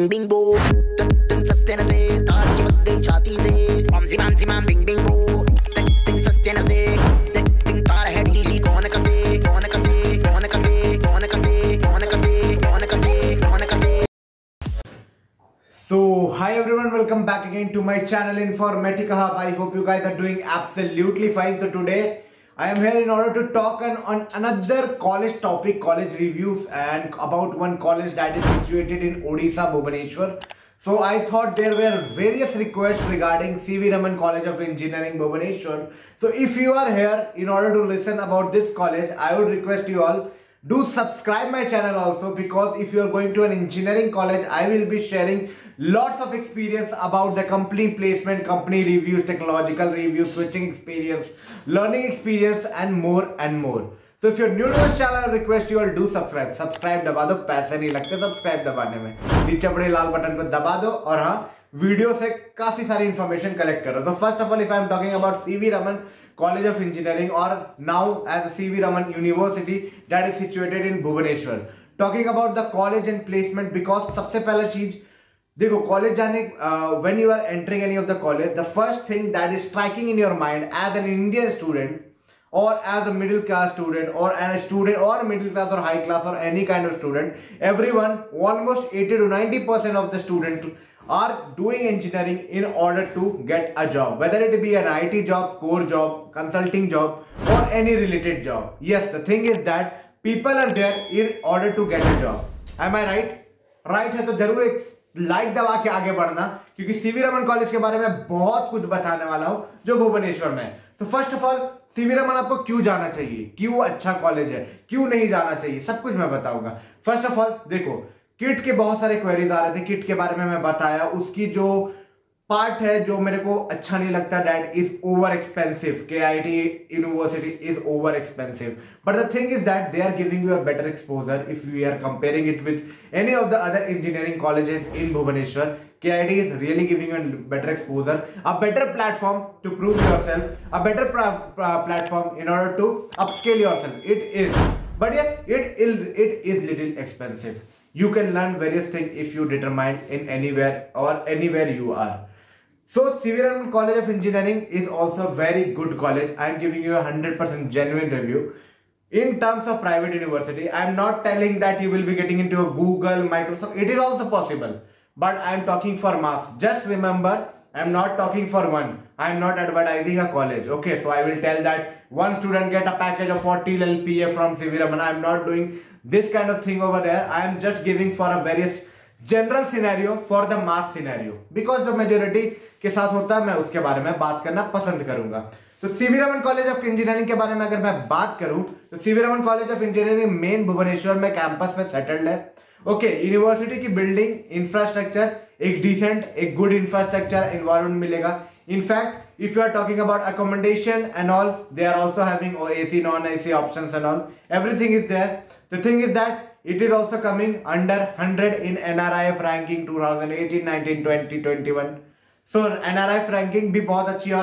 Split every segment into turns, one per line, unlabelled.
Bing बो तन सस्ते न से तार चिपक गई छाती से बम जिमाम बिंग बिंग बो तन सस्ते न से तन तार है ढीली कौन कसे कौन कसे कौन कसे कौन कसे कौन कसे कौन कसे कौन कसे.
So, hi everyone, welcome back again to my channel Informatica Hub. I hope you guys are doing absolutely fine. So today I am here in order to talk on another college topic, college reviews, and about one college that is situated in Odisha, Bhubaneswar. So I thought there were various requests regarding CV Raman College of Engineering, Bhubaneswar. So if you are here in order to listen about this college, I would request you all do subscribe my channel also, because if you are going to an engineering college, I will be sharing lots of experience about the company placement, company reviews, technological reviews, switching experience, learning experience, and more and more. So if you're new to this channel, I request you all do subscribe दबा दो, पैसे नहीं लगते subscribe दबाने में, नीचे बड़े लाल button को दबा दो और हाँ वीडियो से काफी सारी इंफॉर्मेशन कलेक्ट करो. तो first of all, if I am talking about CV Raman College of Engineering, or now as C.V. Raman University, that is situated in Bhubaneswar. Talking about the college and placement, because सबसे पहला चीज देखो college जाने when you are entering any of the college, the first thing that is striking in your mind as an Indian student or as a middle class student or a student or middle class or high class or any kind of student, everyone, almost 80 to 90% of the student are doing engineering in order to get a job, whether it be an IT job, core job, consulting job, or any related job. Yes, the thing is that people are there in order to get a job. Am I right? Right है तो जरूर एक like दबा के आगे बढ़ना, क्योंकि CV Raman college के बारे में बहुत कुछ बताने वाला हूं जो भुवनेश्वर में है. तो first of all, CV Raman आपको क्यों जाना चाहिए, क्यों अच्छा कॉलेज है, क्यों नहीं जाना चाहिए, सब कुछ मैं बताऊंगा. फर्स्ट ऑफ ऑल देखो, किट के बहुत सारे क्वेरीज आ रहे थे, किट के बारे में मैं बताया. उसकी जो पार्ट है जो मेरे को अच्छा नहीं लगता, that is over expensive. KIT university is over expensive, but the thing is that they are giving you a better exposure if we are comparing it with any of the other engineering colleges in Bhubaneswar. KIT is really giving you a better exposure, a better platform to prove yourself, a better platform in order to upscale yourself. It is, but yes, it is little expensive. You can learn various things if you determine in anywhere you are. So CV Raman College of Engineering is also a very good college. I am giving you a 100% genuine review. In terms of private university, I am not telling that you will be getting into a Google, Microsoft. It is also possible, but I am talking for mass. Just remember, I am not talking for one. I am not advertising a college. Okay, so I will tell that one student get a package of 40 LPA from CV Raman. I am not doing this kind of thing over there. I am just giving for a various general scenario for the mass scenario, because जो majority के साथ होता है मैं उसके बारे में बात करना पसंद करूंगा. तो CV Raman college of engineering के बारे में अगर मैं बात करूं तो CV Raman college of engineering main Bhubaneswar में कैंपस में सेटल्ड है. ओके, यूनिवर्सिटी की बिल्डिंग, इंफ्रास्ट्रक्चर, एक डिसेंट, एक गुड इंफ्रास्ट्रक्चर एनवायरमेंट मिलेगा. In fact if you are talking about accommodation and all, they are also having AC, non-AC options and all, everything is there. The thing is that it is also coming under 100 in NRIF ranking 2018, 19, 20, 21. So NRIF ranking भी बहुत अच्छी है,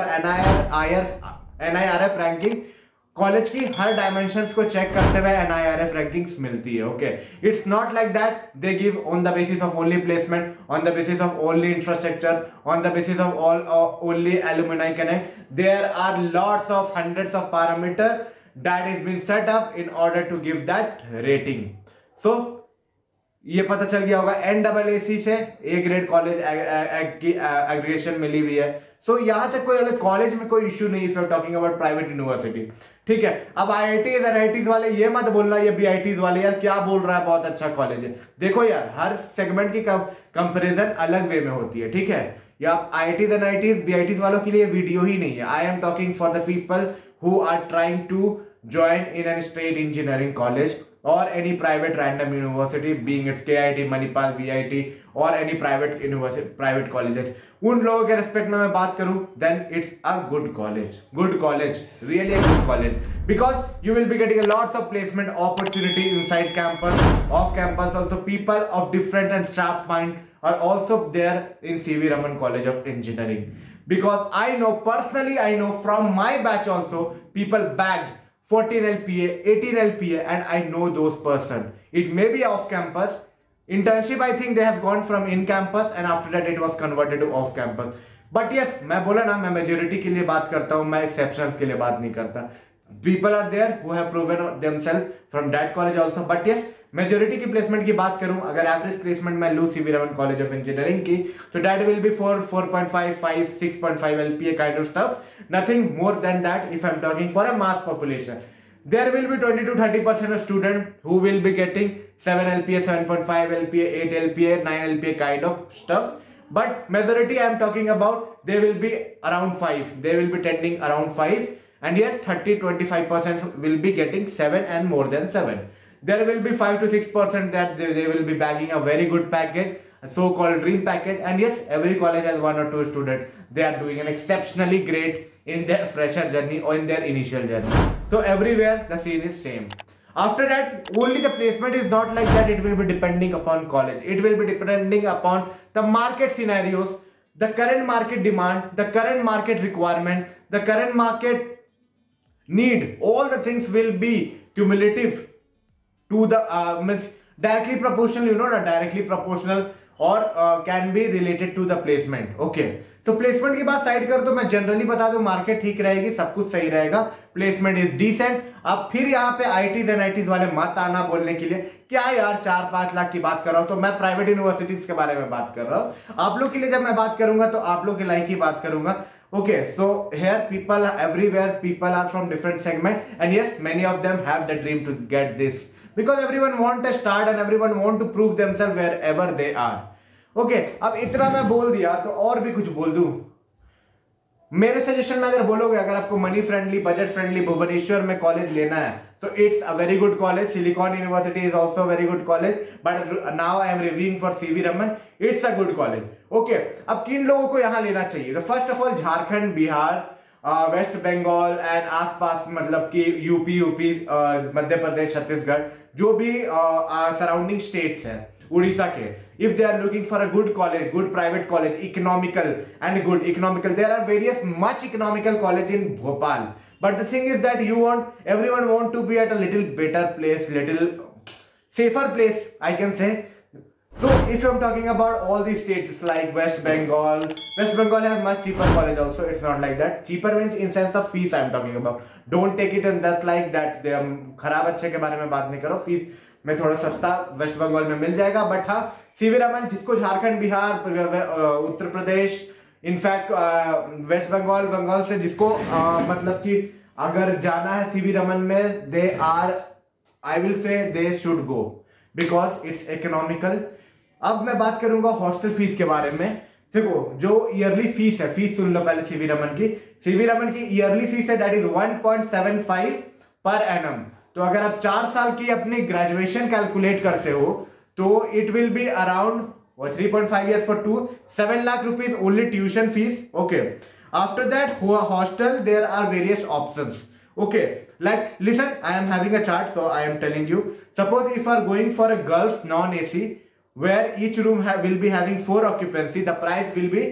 और NIRF ranking college की हर dimensions को check करते हुए NIRF rankings मिलती है. Okay, it's not like that they give on the basis of only placement, on the basis of only infrastructure, on the basis of only alumni connect. There are lots of hundreds of parameter that is been set up in order to give that rating. So ये पता चल गया होगा NAAC से A grade college की aggregation मिली हुई है. सो यहाँ तक कोई कॉलेज में कोई इश्यू नहीं, if you are talking about private university. ठीक है, अब IITs और IITs वाले ये मत बोलना, ये BITs वाले यार क्या बोल रहा है, बहुत अच्छा कॉलेज है. देखो यार, हर सेगमेंट की कंपैरिजन अलग वे में होती है. ठीक है, या IITs और IITs BITs वालों के लिए वीडियो ही नहीं है. I am talking for the people who are trying to join in a state engineering college or any private random university, being it KIT, Manipal, VIT or any private university, private colleges. उन लोगों के respect में मैं बात करूं, then it's a good college, really a good college, because you will be getting a lots of placement opportunity inside campus, off campus also. People of different and sharp mind are also there in CV Raman College of Engineering, because I know personally, I know from my batch also people bagged 14 LPA, 18 LPA, and I know those person. It may be off campus, Internship, I think they have gone from in campus and after that it was converted to off campus. But yes, मैं बोला ना, मैं majority के लिए बात करता हूँ, मैं exceptions के लिए बात नहीं करता. People are there who have proven themselves from that college also. But yes, majority की placement की बात करूँ, अगर average placement मैं लूँ CV Raman College of Engineering की, तो that will be 4.5, 5, 6.5 LPA kind of stuff. Nothing more than that if I'm talking for a mass population. There will be 20 to 30% of students who will be getting 7 LPA, 7.5 LPA, 8 LPA, 9 LPA kind of stuff. But majority I am talking about, they will be around 5. They will be tending around 5. And yes, 30-25% will be getting 7 and more than 7. There will be 5 to 6% that they will be bagging a very good package, a so-called dream package. And yes, every college has 1 or 2 students. They are doing an exceptionally great in their fresher journey or in their initial journey. So everywhere the scene is same. After that, only the placement is not like that. It will be depending upon college. It will be depending upon the market scenarios, the current market demand, the current market requirement, the current market need. All the things will be cumulative to the means directly proportional, directly proportional or can be related to the placement. Okay, तो placement की बात side कर दो, मैं generally बता दूं market ठीक रहेगी, सब कुछ सही रहेगा, प्लेसमेंट इज डिसेंट. अब फिर यहाँ पे आईटीज एनआईटीज वाले मत आना बोलने के लिए क्या यार 4-5 लाख की बात कर रहा हूँ, तो मैं प्राइवेट यूनिवर्सिटीज के बारे में बात कर रहा हूँ. आप लोग के लिए जब मैं बात करूंगा तो आप लोग के लाइक की बात करूंगा. Okay, so here people everywhere, people are from different segment, and yes, many of them have the dream to get this because everyone want a start and everyone want to prove themselves wherever they are. Okay, अब इतना मैं बोल दिया तो और भी कुछ बोल दूं. मेरे सजेशन में अगर बोलोगे, अगर आपको money friendly, budget friendly Bhubaneswar में कॉलेज लेना है, तो it's a very good college. Silicon university is also very good college, but now I am reviewing for CV Raman. It's a good college. Okay, अब किन लोगों को यहाँ लेना चाहिए? तो first of all Jharkhand, Bihar, West Bengal and आसपास, मतलब कि यूपी, मध्य प्रदेश, छत्तीसगढ़, जो भी सराउंडिंग स्टेट्स हैं, उड़ीसा के, if they are looking for a good college, good private college, economical and good economical, there are various much economical college in Bhopal, but the thing is that everyone want to be at a little better place, little safer place, I can say. So if I'm talking about all these states like West Bengal has much cheaper college also. It's not like that. Cheaper means in sense of fees I'm talking about. Don't take it in that like that. खराब अच्छे के बारे में बात नहीं करो. Fees में थोड़ा सस्ता वेस्ट बंगाल में मिल जाएगा, बट हाँ, सीवी रमन जिसको झारखंड, बिहार, उत्तर प्रदेश, इनफैक्ट वेस्ट बंगाल से जिसको मतलब कि अगर जाना है सीवी रमन में, they are, I will say they should go because it's economical. अब मैं बात करूंगा हॉस्टल फीस के बारे में. देखो, जो ईयरली फीस है, फीस सुन लो पहले सीवी रमन की. सीवी रमन की ईयरली फीस है दैट इज 1.75 पर एनम. तो अगर आप 4 साल की अपनी ग्रेजुएशन कैलकुलेट करते हो तो it will be around 3.5 years for 7 lakh rupees only tuition fees. Okay, after that hostel there are various options. Okay, like listen, I am having a chart, so I am telling you. Suppose if you are going for a girls non-AC where each room will be having 4 occupancy, the price will be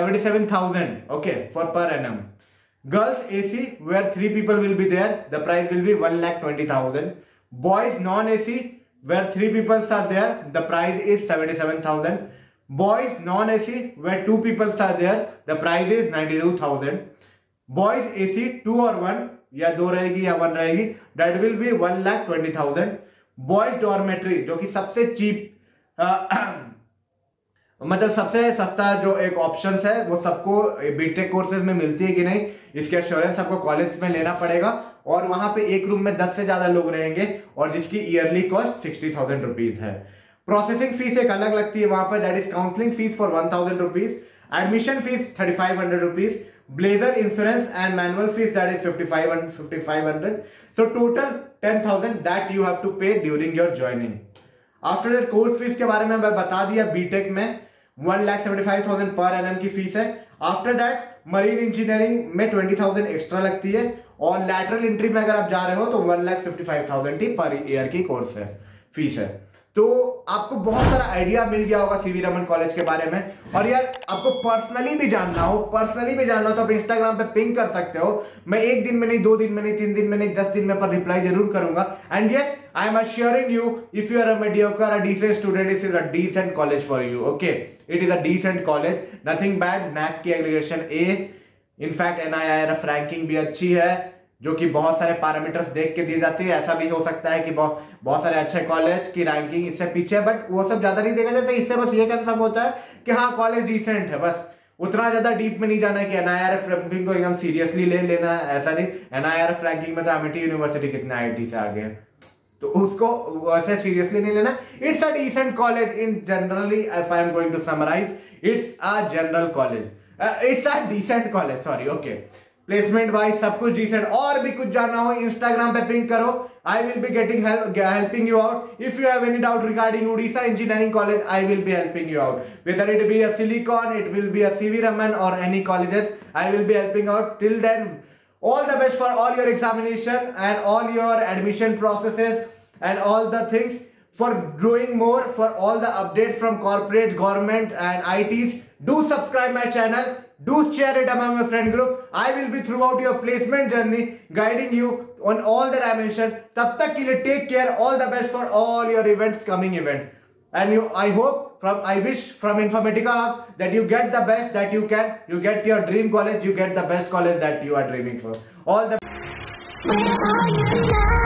77,000. Okay, for per annum. Girls AC where 3 people will be there, the price will be 1,20,000. Boys non-AC where 3 people are there, the price is 77,000. Boys non-AC where 2 people are there, the price is 92,000. Boys AC 2 or 1 या 2 रहेगी या 1 रहेगी, that will be 1,20,000. Boys dormitory जो कि सबसे cheap मतलब सबसे सस्ता जो एक ऑप्शन है, वो सबको बीटेक कोर्सेज में मिलती है कि नहीं, इसके एश्योरेंस आपको कॉलेज में लेना पड़ेगा. और वहां पे एक रूम में 10 से ज्यादा लोग रहेंगे और जिसकी ईयरली कॉस्ट 60,000 रुपीज है. प्रोसेसिंग फीस एक अलग लगती है वहां पर, that is counselling fees for 1,000 rupees, admission fees 3,500 rupees, blazer insurance and manual fees that is 5,500. So total 10,000 that you have to pay during your joining. After that course fees के बारे में मैं बता दिया. बीटेक में 1,75,000 per annum की fees है. After that marine engineering में 20,000 एक्स्ट्रा लगती है, और लैटरल एंट्री में अगर आप जा रहे हो तो 1,55,000 पर ईयर की कोर्स है, फीस है. तो आपको बहुत सारा आइडिया मिल गया होगा सीवी रमन कॉलेज के बारे में। और यार आपको पर्सनली भी जानना हो तो आप इंस्टाग्राम पे पिंग कर सकते हो। मैं 1 दिन में नहीं, 2 दिन में नहीं, 3 दिन में नहीं, 10 दिन में पर रिप्लाई जरूर करूंगा। And yes, I am assuring you, if you are a mediocre, a decent student, this is a decent college for you. Okay, it is a decent college, nothing bad. NAC की aggregation A, in fact NIRF ranking भी अच्छी है, जो कि बहुत सारे parameters देख के दी जाती है। ऐसा भी हो सकता है कि बहुत सारे अच्छे कॉलेज की रैंकिंग इससे पीछे, बट वो सब ज्यादा नहीं देखा जाता। इससे बस ये कंफर्म होता है कि हाँ कॉलेज डिसेंट है, बस उतना ज्यादा डीप में नहीं जाना है कि NIRF रैंकिंग को एकदम सीरियसली ले लेना है, ऐसा नहीं। NIRF रैंकिंग में तो एमिटी यूनिवर्सिटी कितने IIT से आगे हैं, तो उसको वैसे सीरियसली नहीं लेना। It's a decent college in generally, if I am going to summarize, it's a general college, it's a decent college, sorry. Okay, placement wise सब कुछ डिसेंट। और भी कुछ जानना हो इंस्टाग्राम पे पिंग करो, I will be getting helping you out. If you have any doubt regarding Odisha Engineering College, I will be helping you out. Whether it be a Silicon, it will be a CV Raman or any colleges, I will be helping out. Till then, all the best for all your examination and all your admission processes and all the things. For growing more, for all the updates from corporate, government and ITs, do subscribe my channel. Do share it among your friend group. I will be throughout your placement journey guiding you on all the dimensions. Tab tak ke liye take care. All the best for all your events, coming event. And I wish from Informatica Hub that you get the best that you can. You get your dream college. You get the best college that you are dreaming for. All the